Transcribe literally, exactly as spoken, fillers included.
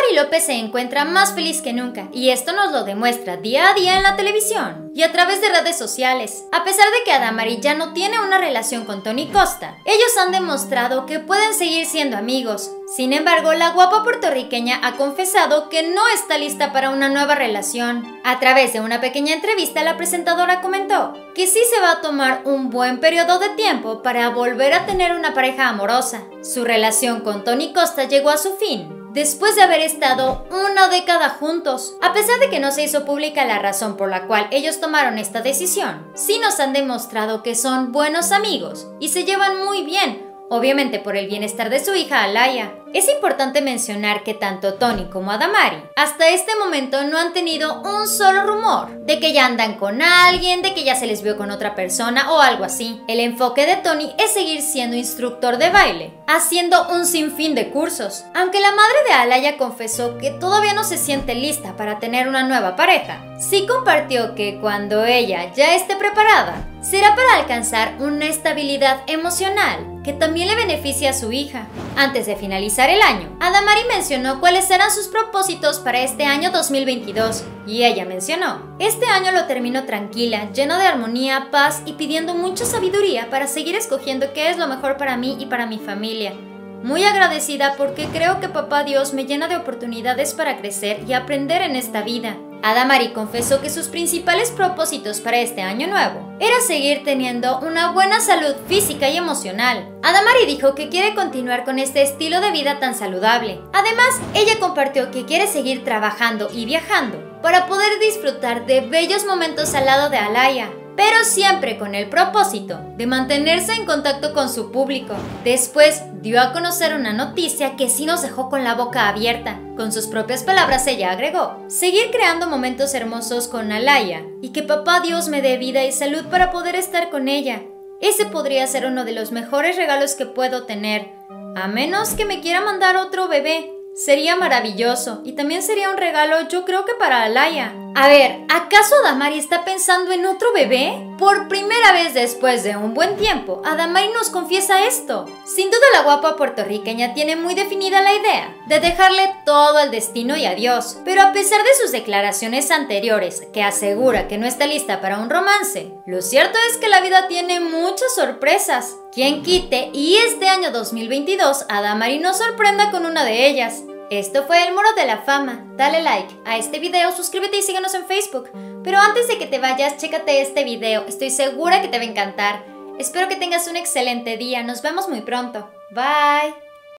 Adamari López se encuentra más feliz que nunca y esto nos lo demuestra día a día en la televisión y a través de redes sociales. A pesar de que Adamari ya no tiene una relación con Tony Costa, ellos han demostrado que pueden seguir siendo amigos. Sin embargo, la guapa puertorriqueña ha confesado que no está lista para una nueva relación. A través de una pequeña entrevista, la presentadora comentó que sí se va a tomar un buen periodo de tiempo para volver a tener una pareja amorosa. Su relación con Tony Costa llegó a su fin después de haber estado una década juntos. A pesar de que no se hizo pública la razón por la cual ellos tomaron esta decisión, sí nos han demostrado que son buenos amigos y se llevan muy bien, obviamente por el bienestar de su hija Alaya. Es importante mencionar que tanto Tony como Adamari hasta este momento no han tenido un solo rumor de que ya andan con alguien, de que ya se les vio con otra persona o algo así. El enfoque de Tony es seguir siendo instructor de baile, haciendo un sinfín de cursos. Aunque la madre de Alaya confesó que todavía no se siente lista para tener una nueva pareja, sí compartió que cuando ella ya esté preparada, será para alcanzar una estabilidad emocional que también le beneficia a su hija. Antes de finalizar el año, Adamari mencionó cuáles serán sus propósitos para este año dos mil veintidós y ella mencionó: este año lo termino tranquila, lleno de armonía, paz y pidiendo mucha sabiduría para seguir escogiendo qué es lo mejor para mí y para mi familia. Muy agradecida porque creo que Papá Dios me llena de oportunidades para crecer y aprender en esta vida. Adamari confesó que sus principales propósitos para este año nuevo era seguir teniendo una buena salud física y emocional. Adamari dijo que quiere continuar con este estilo de vida tan saludable. Además, ella compartió que quiere seguir trabajando y viajando para poder disfrutar de bellos momentos al lado de Alaya, pero siempre con el propósito de mantenerse en contacto con su público. Después dio a conocer una noticia que sí nos dejó con la boca abierta. Con sus propias palabras ella agregó: seguir creando momentos hermosos con Alaya y que Papá Dios me dé vida y salud para poder estar con ella. Ese podría ser uno de los mejores regalos que puedo tener, a menos que me quiera mandar otro bebé. Sería maravilloso y también sería un regalo, yo creo que para Alaya. A ver, ¿acaso Adamari está pensando en otro bebé? Por primera vez después de un buen tiempo, Adamari nos confiesa esto. Sin duda la guapa puertorriqueña tiene muy definida la idea de dejarle todo al destino y a Dios. Pero a pesar de sus declaraciones anteriores, que asegura que no está lista para un romance, lo cierto es que la vida tiene muchas sorpresas. Quien quite y este año dos mil veintidós Adamari nos sorprenda con una de ellas. Esto fue el Muro de la Fama. Dale like a este video, suscríbete y síguenos en Facebook. Pero antes de que te vayas, chécate este video. Estoy segura que te va a encantar. Espero que tengas un excelente día. Nos vemos muy pronto. Bye.